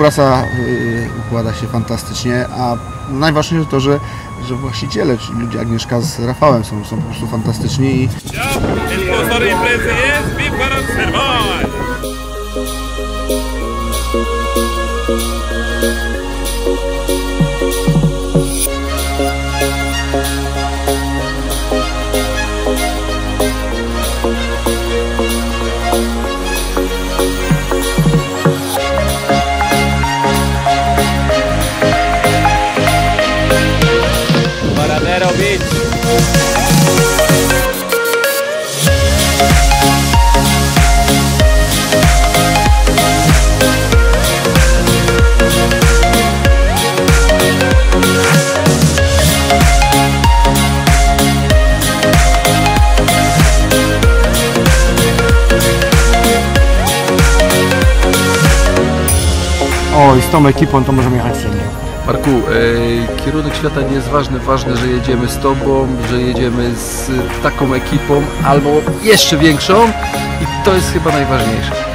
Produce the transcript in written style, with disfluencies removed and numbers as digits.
trasa układa się fantastycznie, a najważniejsze to, że właściciele, czyli ludzie Agnieszka z Rafałem są po prostu fantastyczni. I... Sponsor imprezy jest Viparan Servaj! Baranero Beach. O, i z tą ekipą to możemy jechać wszędzie. Marku, kierunek świata nie jest ważny, ważne, że jedziemy z Tobą, że jedziemy z taką ekipą albo jeszcze większą i to jest chyba najważniejsze.